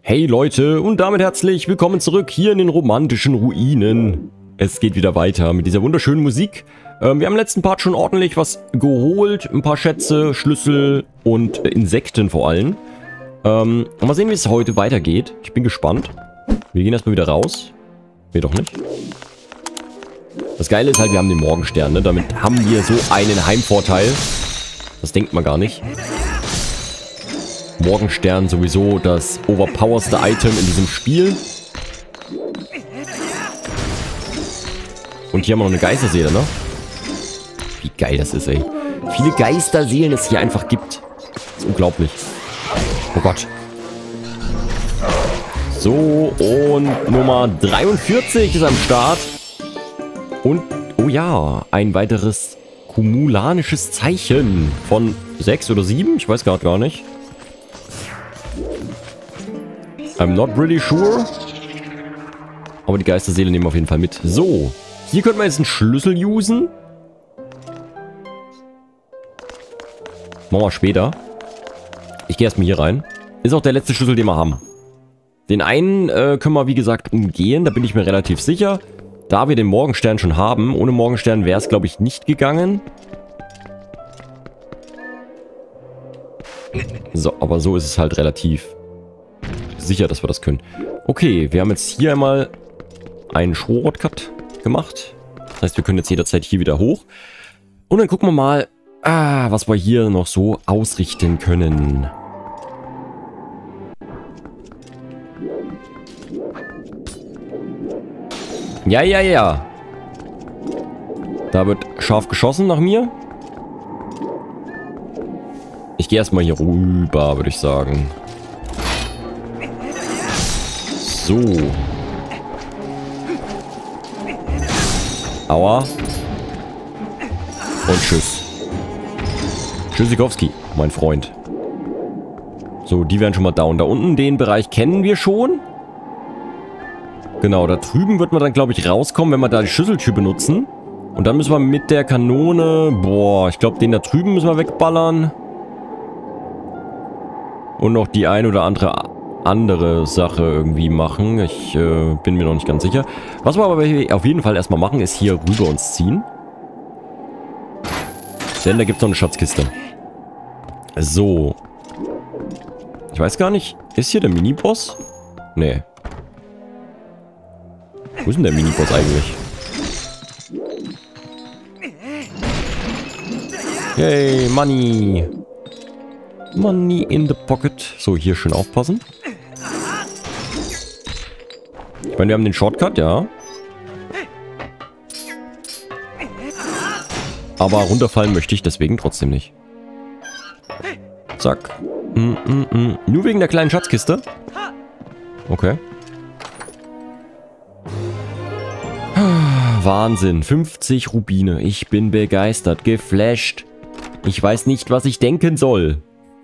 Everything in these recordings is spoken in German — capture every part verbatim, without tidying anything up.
Hey Leute und damit herzlich willkommen zurück hier in den romantischen Ruinen. Es geht wieder weiter mit dieser wunderschönen Musik. Ähm, wir haben im letzten Part schon ordentlich was geholt. Ein paar Schätze, Schlüssel und äh, Insekten vor allem. Ähm, mal sehen, wie es heute weitergeht. Ich bin gespannt. Wir gehen erstmal wieder raus. Nee, doch nicht. Das Geile ist halt, wir haben den Morgenstern. Ne? Damit haben wir so einen Heimvorteil. Das denkt man gar nicht. Morgenstern sowieso das overpowerste Item in diesem Spiel. Und hier haben wir noch eine Geisterseele, ne? Wie geil das ist, ey. Wie viele Geisterseelen es hier einfach gibt. Das ist unglaublich. Oh Gott. So, und Nummer dreiundvierzig ist am Start. Und, oh ja, ein weiteres kumulanisches Zeichen von sechs oder sieben, ich weiß gerade gar nicht. I'm not really sure. Aber die Geisterseele nehmen wir auf jeden Fall mit. So, hier könnten wir jetzt einen Schlüssel usen. Machen wir später. Ich gehe erstmal hier rein. Ist auch der letzte Schlüssel, den wir haben. Den einen äh, können wir, wie gesagt, umgehen. Da bin ich mir relativ sicher. Da wir den Morgenstern schon haben. Ohne Morgenstern wäre es, glaube ich, nicht gegangen. So, aber so ist es halt relativ sicher, dass wir das können. Okay, wir haben jetzt hier einmal einen Shortcut gemacht. Das heißt, wir können jetzt jederzeit hier wieder hoch. Und dann gucken wir mal, ah, was wir hier noch so ausrichten können. Ja, ja, ja. Da wird scharf geschossen nach mir. Ich gehe erstmal hier rüber, würde ich sagen. So. Aua. Und tschüss. Tschüssikowski, mein Freund. So, die werden schon mal down. Da unten, den Bereich kennen wir schon. Genau, da drüben wird man dann, glaube ich, rauskommen, wenn wir da die Schlüsseltür benutzen. Und dann müssen wir mit der Kanone... Boah, ich glaube, den da drüben müssen wir wegballern. Und noch die ein oder andere... andere Sache irgendwie machen. Ich äh, bin mir noch nicht ganz sicher. Was wir aber auf jeden Fall erstmal machen, ist hier rüber uns ziehen. Denn da gibt es noch eine Schatzkiste. So. Ich weiß gar nicht. Ist hier der Miniboss? Nee. Wo ist denn der Miniboss eigentlich? Yay, Money. Money in the pocket. So, hier schön aufpassen. Ich meine, wir haben den Shortcut, ja. Aber runterfallen möchte ich deswegen trotzdem nicht. Zack. Mm, mm, mm. Nur wegen der kleinen Schatzkiste? Okay. Wahnsinn. fünfzig Rubine. Ich bin begeistert. Geflasht. Ich weiß nicht, was ich denken soll.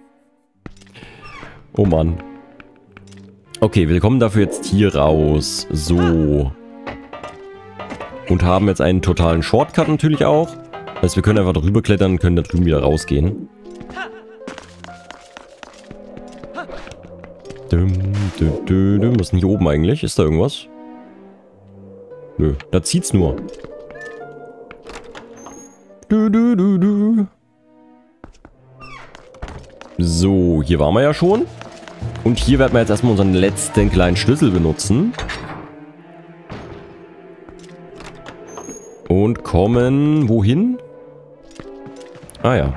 Oh Mann. Okay, wir kommen dafür jetzt hier raus. So. Und haben jetzt einen totalen Shortcut natürlich auch. Das heißt, wir können einfach drüber klettern und können da drüben wieder rausgehen. Dum, dum, dum, dum. Was ist denn hier oben eigentlich? Ist da irgendwas? Nö, da zieht's nur. Du, du, du, du. So, hier waren wir ja schon. Und hier werden wir jetzt erstmal unseren letzten kleinen Schlüssel benutzen. Und kommen... Wohin? Ah ja.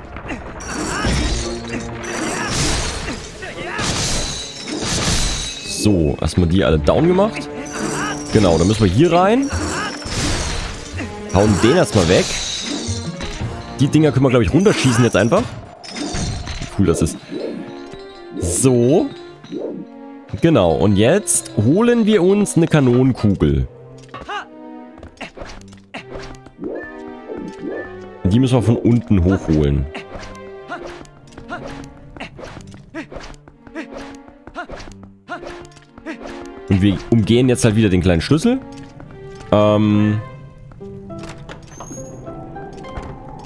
So, erstmal die alle down gemacht. Genau, dann müssen wir hier rein. Hauen den erstmal weg. Die Dinger können wir, glaube ich, runterschießen jetzt einfach. Wie cool das ist. So. Genau, und jetzt holen wir uns eine Kanonenkugel. Die müssen wir von unten hochholen. Und wir umgehen jetzt halt wieder den kleinen Schlüssel. Ähm...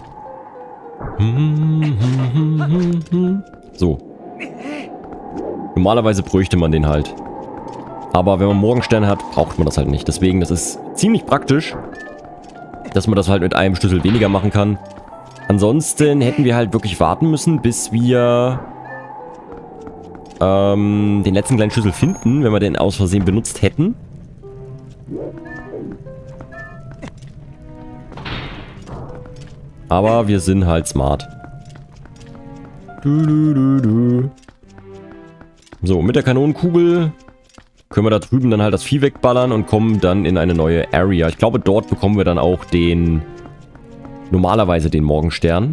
So. Normalerweise bräuchte man den halt. Aber wenn man Morgenstern hat, braucht man das halt nicht. Deswegen, das ist ziemlich praktisch, dass man das halt mit einem Schlüssel weniger machen kann. Ansonsten hätten wir halt wirklich warten müssen, bis wir ähm, den letzten kleinen Schlüssel finden, wenn wir den aus Versehen benutzt hätten. Aber wir sind halt smart. Du, du, du, du. So, mit der Kanonenkugel können wir da drüben dann halt das Vieh wegballern und kommen dann in eine neue Area. Ich glaube, dort bekommen wir dann auch den... Normalerweise den Morgenstern.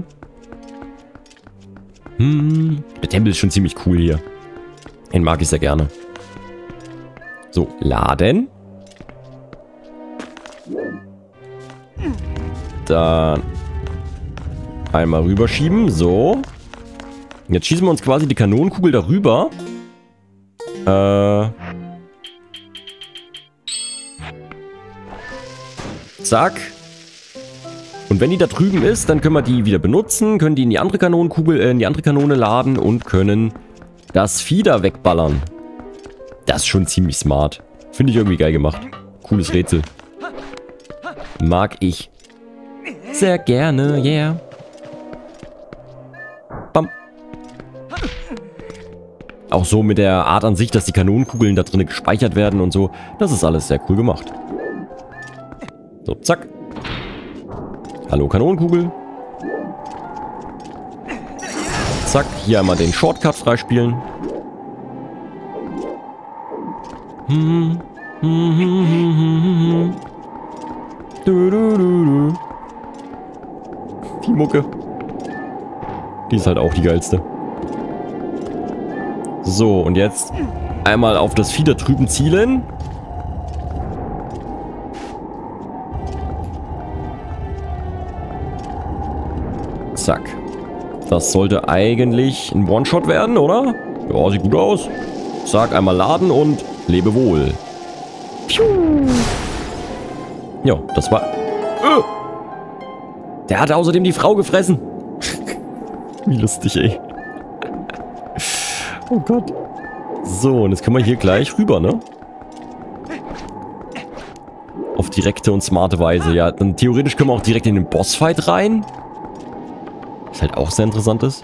Hm, der Tempel ist schon ziemlich cool hier. Den mag ich sehr gerne. So, laden. Dann einmal rüberschieben. So. Jetzt schießen wir uns quasi die Kanonenkugel darüber. Äh. Zack. Und wenn die da drüben ist, dann können wir die wieder benutzen, können die in die andere Kanonenkugel, äh, in die andere Kanone laden und können das Vieh da wegballern. Das ist schon ziemlich smart. Finde ich irgendwie geil gemacht. Cooles Rätsel. Mag ich. Sehr gerne, yeah. Bam. Auch so mit der Art an sich, dass die Kanonenkugeln da drinnen gespeichert werden und so. Das ist alles sehr cool gemacht. So, zack. Hallo Kanonenkugel. Zack, hier einmal den Shortcut freispielen. Hm, hm, hm, hm, hm, hm. Du, du, du, du. Die Mucke. Die ist halt auch die geilste. So, und jetzt einmal auf das Vieh da drüben zielen. Zack. Das sollte eigentlich ein One-Shot werden, oder? Ja, sieht gut aus. Zack, einmal laden und lebe wohl. Piu. Ja, das war... Äh. Der hatte außerdem die Frau gefressen. Wie lustig, ey. Oh Gott. So, und jetzt können wir hier gleich rüber, ne? Auf direkte und smarte Weise. Ja, dann theoretisch können wir auch direkt in den Bossfight rein. Was halt auch sehr interessant ist.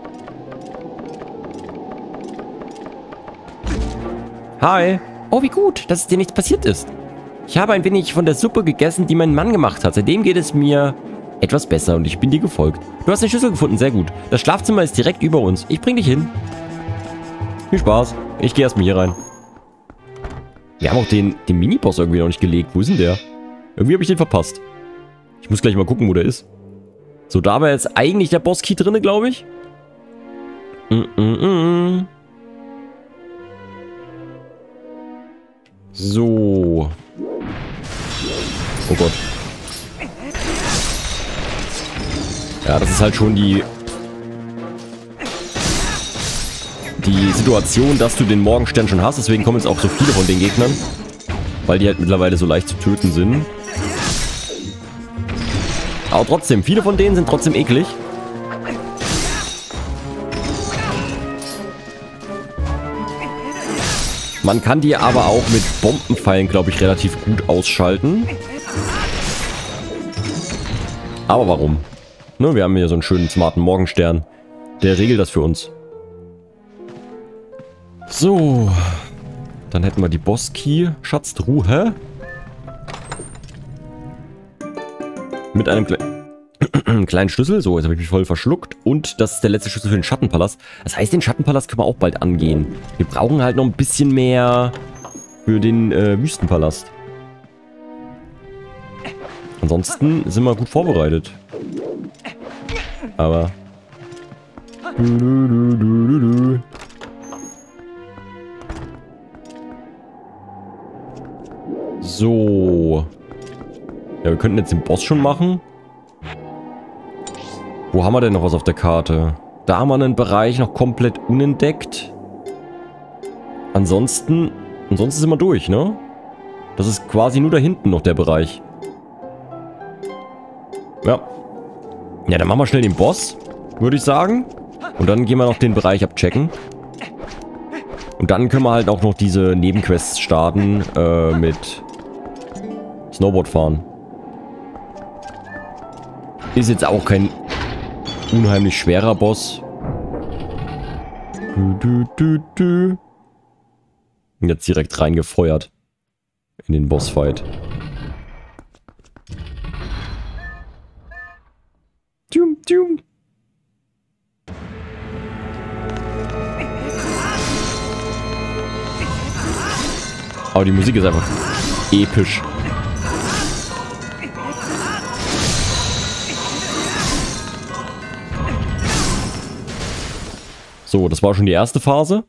Hi. Oh, wie gut, dass es dir nichts passiert ist. Ich habe ein wenig von der Suppe gegessen, die mein Mann gemacht hat. Seitdem geht es mir etwas besser und ich bin dir gefolgt. Du hast den Schlüssel gefunden, sehr gut. Das Schlafzimmer ist direkt über uns. Ich bring dich hin. Viel Spaß. Ich gehe erstmal hier rein. Wir haben auch den, den Miniboss irgendwie noch nicht gelegt. Wo ist denn der? Irgendwie habe ich den verpasst. Ich muss gleich mal gucken, wo der ist. So, da war jetzt eigentlich der Boss-Key drin, glaube ich. Mm -mm -mm. So. Oh Gott. Ja, das ist halt schon die... Die Situation, dass du den Morgenstern schon hast. Deswegen kommen jetzt auch so viele von den Gegnern. Weil die halt mittlerweile so leicht zu töten sind. Aber trotzdem, viele von denen sind trotzdem eklig. Man kann die aber auch mit Bombenpfeilen, glaube ich, relativ gut ausschalten. Aber warum? Ne, wir haben hier so einen schönen, smarten Morgenstern. Der regelt das für uns. So. Dann hätten wir die Boss-Key. Schatztruhe. Mit einem Kle kleinen Schlüssel. So, jetzt habe ich mich voll verschluckt. Und das ist der letzte Schlüssel für den Schattenpalast. Das heißt, den Schattenpalast können wir auch bald angehen. Wir brauchen halt noch ein bisschen mehr für den äh, Wüstenpalast. Ansonsten sind wir gut vorbereitet. Aber... Du, du, du, du, du. So. Ja, wir könnten jetzt den Boss schon machen. Wo haben wir denn noch was auf der Karte? Da haben wir einen Bereich noch komplett unentdeckt. Ansonsten... Ansonsten sind wir durch, ne? Das ist quasi nur da hinten noch der Bereich. Ja. Ja, dann machen wir schnell den Boss, würde ich sagen. Und dann gehen wir noch den Bereich abchecken. Und dann können wir halt auch noch diese Nebenquests starten äh, mit Snowboard fahren. Ist jetzt auch kein unheimlich schwerer Boss. Du, du, du, du. Und jetzt direkt reingefeuert in den Bossfight. Tschum, tschum. Aber die Musik ist einfach episch. So, das war schon die erste Phase.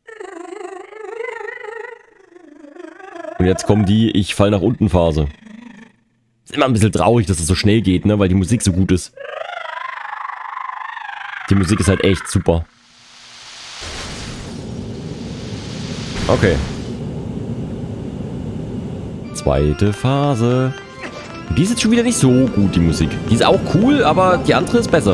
Und jetzt kommt die Ich fall nach unten Phase. Ist immer ein bisschen traurig, dass es so schnell geht, ne? Weil die Musik so gut ist. Die Musik ist halt echt super. Okay. Zweite Phase. Die ist jetzt schon wieder nicht so gut, die Musik. Die ist auch cool, aber die andere ist besser.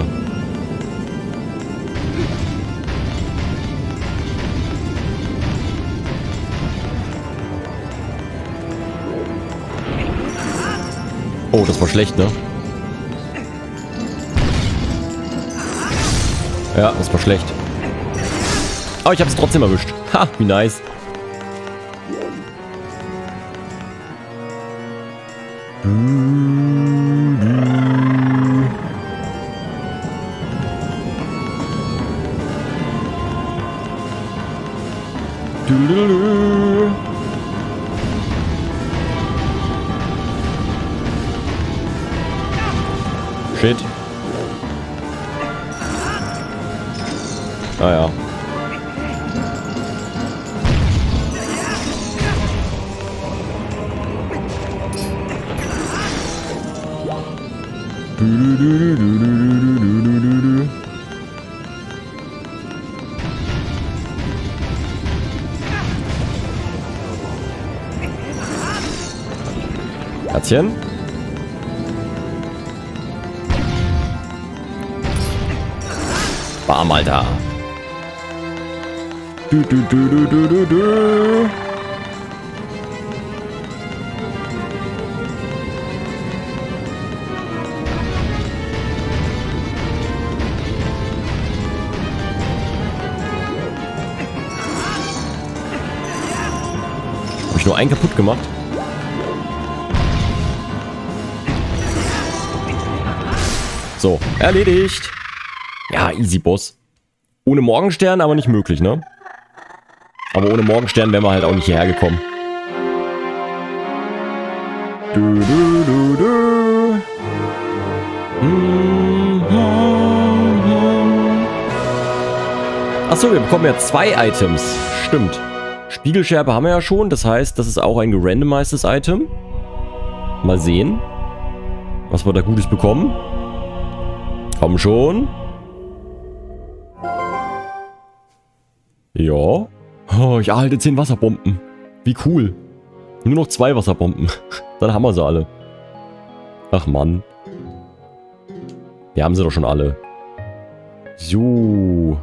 Oh, das war schlecht, ne? Ja, das war schlecht. Aber ich habe es trotzdem erwischt. Ha, wie nice. Shit. Ah ja. Herzchen. Bam, Alter. Du, du, du, du, du, du, du. Hab ich nur einen kaputt gemacht? So, erledigt. Ja, easy, Boss. Ohne Morgenstern, aber nicht möglich, ne? Aber ohne Morgenstern wären wir halt auch nicht hierher gekommen. Du, du, du, du. Achso, wir bekommen ja zwei Items. Stimmt. Spiegelscherbe haben wir ja schon. Das heißt, das ist auch ein gerandomized Item. Mal sehen, was wir da Gutes bekommen. Komm schon. Ja. Oh, ich erhalte zehn Wasserbomben. Wie cool. Nur noch zwei Wasserbomben. Dann haben wir sie alle. Ach Mann. Wir haben sie doch schon alle. So.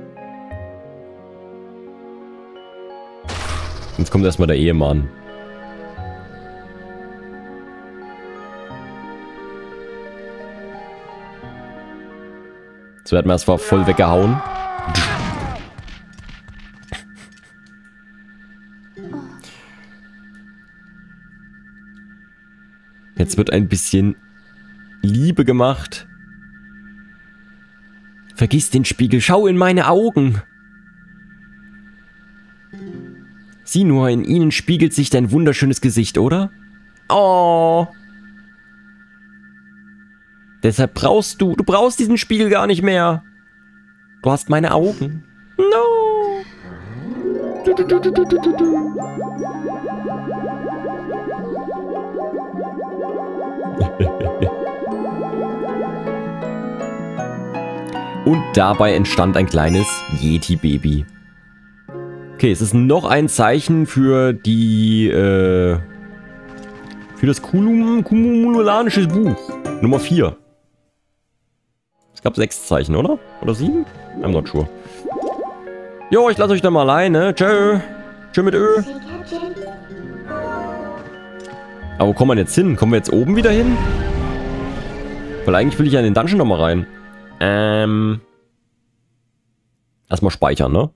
Jetzt kommt erstmal der Ehemann. Jetzt werden wir erstmal voll weggehauen. Jetzt wird ein bisschen Liebe gemacht. Vergiss den Spiegel, schau in meine Augen. Sieh nur, in ihnen spiegelt sich dein wunderschönes Gesicht, oder? Oh. Deshalb brauchst du, du brauchst diesen Spiegel gar nicht mehr. Du hast meine Augen. No. Du, du, du, du, du, du, du. Und dabei entstand ein kleines Yeti-Baby. Okay, es ist noch ein Zeichen für die, äh, für das Cumulanische Buch. Nummer vier. Es gab sechs Zeichen, oder? Oder sieben? I'm not sure. Jo, ich lasse euch da mal alleine. Tschö. Tschö mit Ö. Aber wo kommen wir jetzt hin? Kommen wir jetzt oben wieder hin? Weil eigentlich will ich ja in den Dungeon nochmal rein. Ähm. Erstmal speichern, ne?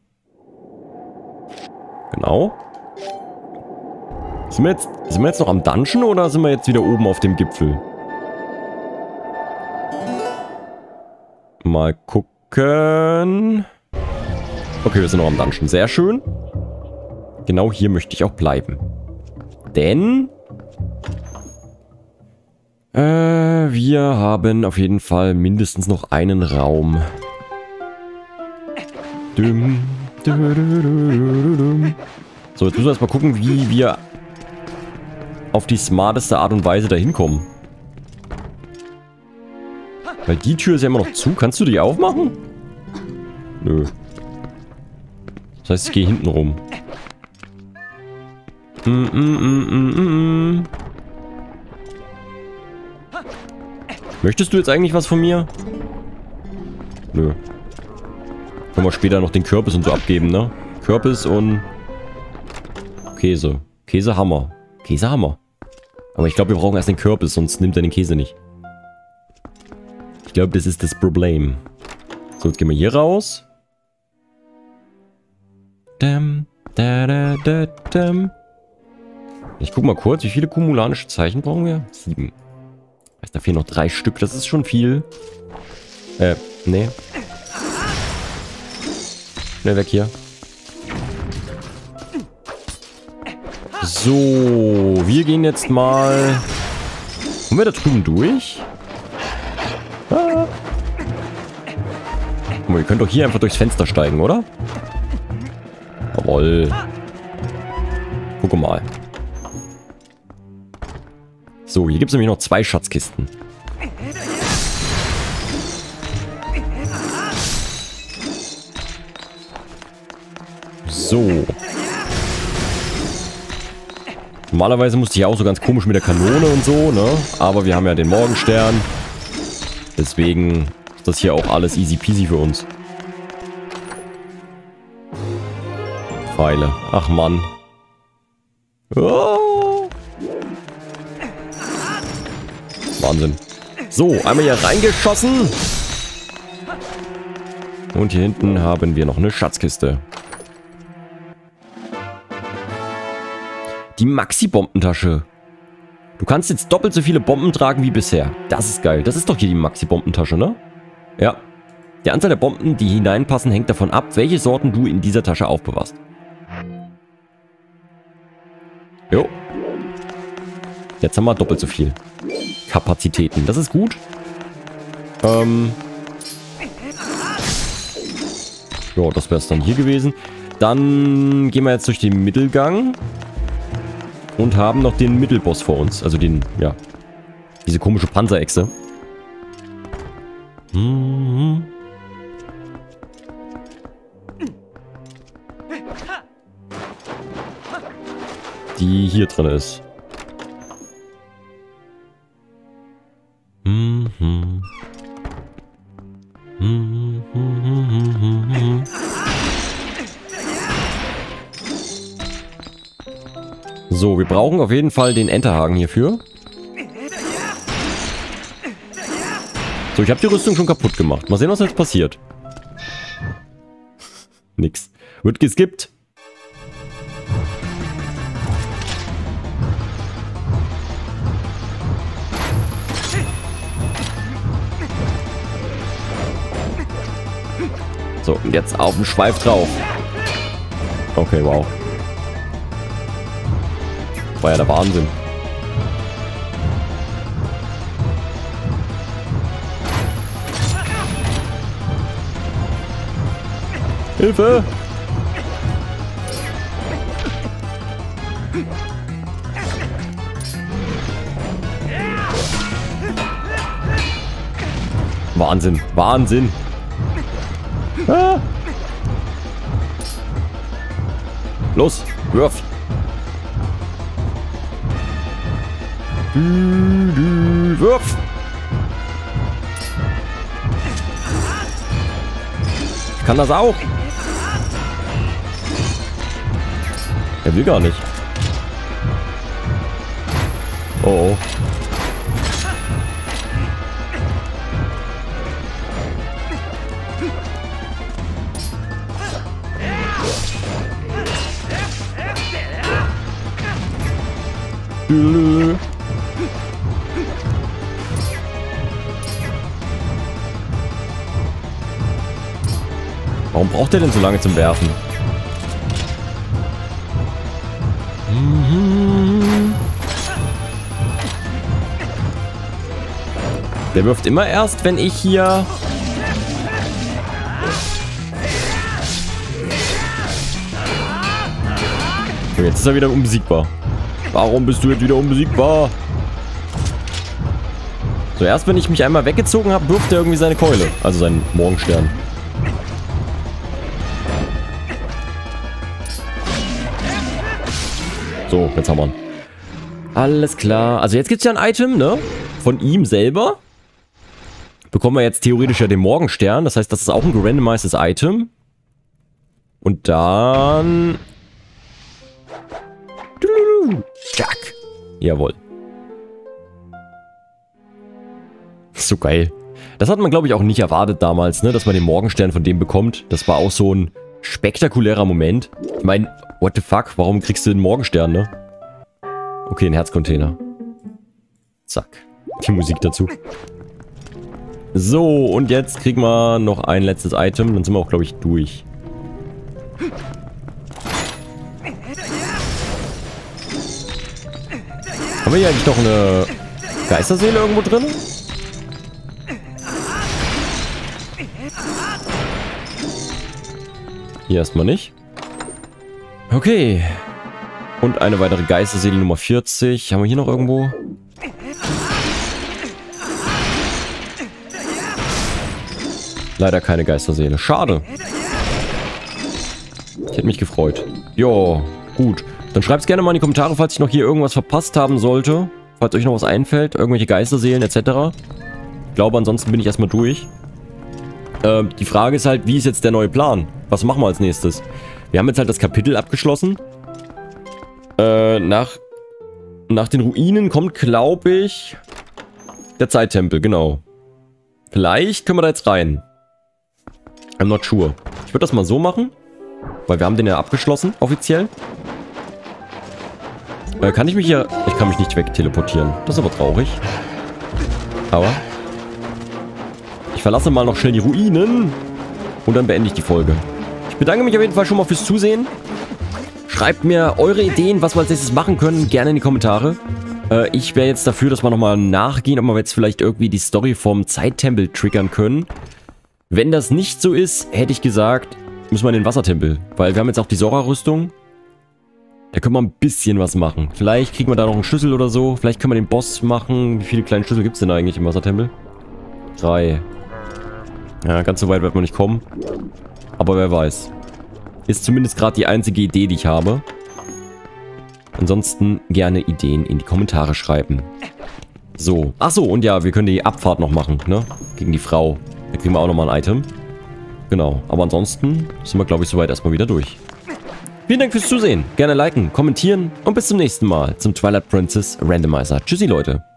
Genau. Sind wir, jetzt, sind wir jetzt noch am Dungeon oder sind wir jetzt wieder oben auf dem Gipfel? Mal gucken. Okay, wir sind noch am Dungeon. Sehr schön. Genau hier möchte ich auch bleiben. Denn... Äh, wir haben auf jeden Fall mindestens noch einen Raum. Dum, du, du, du, du, du. So, jetzt müssen wir erstmal gucken, wie wir auf die smarteste Art und Weise dahin kommen. Weil die Tür ist ja immer noch zu. Kannst du die aufmachen? Nö. Das heißt, ich gehe hinten rum. Mm, mm, mm, mm, mm. Möchtest du jetzt eigentlich was von mir? Nö. Können wir später noch den Kürbis und so abgeben, ne? Kürbis und Käse. Käsehammer. Käsehammer. Aber ich glaube, wir brauchen erst den Kürbis, sonst nimmt er den Käse nicht. Ich glaube, das ist das Problem. So, jetzt gehen wir hier raus. Dam, da, da, da, dam. Ich guck mal kurz, wie viele kumulanische Zeichen brauchen wir? Sieben. Heißt, da fehlen noch drei Stück. Das ist schon viel. Äh, nee. Schnell weg hier. So, wir gehen jetzt mal... Kommen wir da drüben durch? Ah. Guck mal, ihr könnt doch hier einfach durchs Fenster steigen, oder? Jawohl. Guck mal. So, hier gibt es nämlich noch zwei Schatzkisten. So. Normalerweise musste ich auch so ganz komisch mit der Kanone und so, ne? Aber wir haben ja den Morgenstern. Deswegen ist das hier auch alles easy peasy für uns. Pfeile. Ach Mann. Oh. Wahnsinn. So, einmal hier reingeschossen. Und hier hinten haben wir noch eine Schatzkiste. Die Maxi-Bombentasche. Du kannst jetzt doppelt so viele Bomben tragen wie bisher. Das ist geil. Das ist doch hier die Maxi-Bombentasche, ne? Ja. Die Anzahl der Bomben, die hineinpassen, hängt davon ab, welche Sorten du in dieser Tasche aufbewahrst. Jo. Jetzt haben wir doppelt so viel Kapazitäten. Das ist gut. Ähm. Ja, das wäre es dann hier gewesen. Dann gehen wir jetzt durch den Mittelgang. Und haben noch den Mittelboss vor uns. Also den, ja. Diese komische Panzerechse. Mhm. Die hier drin ist. Mhm. Mhm. Mhm. So, wir brauchen auf jeden Fall den Enterhaken hierfür. So, ich habe die Rüstung schon kaputt gemacht. Mal sehen, was jetzt passiert. Nix. Wird geskippt. So, und jetzt auf den Schweif drauf. Okay, wow. War ja der Wahnsinn. Hilfe! Wahnsinn, Wahnsinn. Ah. Los, wirf. Du, du, wirf. Ich kann das auch. Er will gar nicht. Oh, oh. Warum braucht er denn so lange zum Werfen? Der wirft immer erst, wenn ich hier... Und jetzt ist er wieder unbesiegbar. Warum bist du jetzt wieder unbesiegbar? So, erst wenn ich mich einmal weggezogen habe, wirft er irgendwie seine Keule. Also seinen Morgenstern. So, jetzt haben wir ihn. Alles klar. Also jetzt gibt es ja ein Item, ne? Von ihm selber. Bekommen wir jetzt theoretisch ja den Morgenstern. Das heißt, das ist auch ein gerandomized Item. Und dann... Jack. Jawohl. So geil. Das hat man, glaube ich, auch nicht erwartet damals, ne? Dass man den Morgenstern von dem bekommt. Das war auch so ein spektakulärer Moment. Ich meine, what the fuck? Warum kriegst du den Morgenstern, ne? Okay, ein Herzcontainer. Zack. Die Musik dazu. So, und jetzt kriegen wir noch ein letztes Item. Dann sind wir auch, glaube ich, durch. Haben wir hier eigentlich noch eine Geisterseele irgendwo drin? Hier erstmal nicht. Okay. Und eine weitere Geisterseele Nummer vierzig. Haben wir hier noch irgendwo? Leider keine Geisterseele. Schade. Ich hätte mich gefreut. Jo, gut. Dann schreibt es gerne mal in die Kommentare, falls ich noch hier irgendwas verpasst haben sollte. Falls euch noch was einfällt. Irgendwelche Geisterseelen et cetera. Ich glaube, ansonsten bin ich erstmal durch. Äh, die Frage ist halt, wie ist jetzt der neue Plan? Was machen wir als nächstes? Wir haben jetzt halt das Kapitel abgeschlossen. Äh, nach, nach den Ruinen kommt, glaube ich, der Zeittempel, genau. Vielleicht können wir da jetzt rein. I'm not sure. Ich würde das mal so machen. Weil wir haben den ja abgeschlossen, offiziell. Äh, kann ich mich hier... Ich kann mich nicht wegteleportieren. Das ist aber traurig. Aber... Ich verlasse mal noch schnell die Ruinen. Und dann beende ich die Folge. Ich bedanke mich auf jeden Fall schon mal fürs Zusehen. Schreibt mir eure Ideen, was wir als nächstes machen können. Gerne in die Kommentare. Äh, ich wäre jetzt dafür, dass wir nochmal nachgehen, ob wir jetzt vielleicht irgendwie die Story vom Zeittempel triggern können. Wenn das nicht so ist, hätte ich gesagt, müssen wir in den Wassertempel. Weil wir haben jetzt auch die Sora-Rüstung. Da können wir ein bisschen was machen. Vielleicht kriegen wir da noch einen Schlüssel oder so. Vielleicht können wir den Boss machen. Wie viele kleine Schlüssel gibt es denn eigentlich im Wassertempel? Drei. Ja, ganz so weit wird man nicht kommen. Aber wer weiß. Ist zumindest gerade die einzige Idee, die ich habe. Ansonsten gerne Ideen in die Kommentare schreiben. So. Achso, und ja, wir können die Abfahrt noch machen, ne? Gegen die Frau. Da kriegen wir auch nochmal ein Item. Genau. Aber ansonsten sind wir, glaube ich, soweit erstmal wieder durch. Vielen Dank fürs Zusehen. Gerne liken, kommentieren und bis zum nächsten Mal zum Twilight Princess Randomizer. Tschüssi, Leute.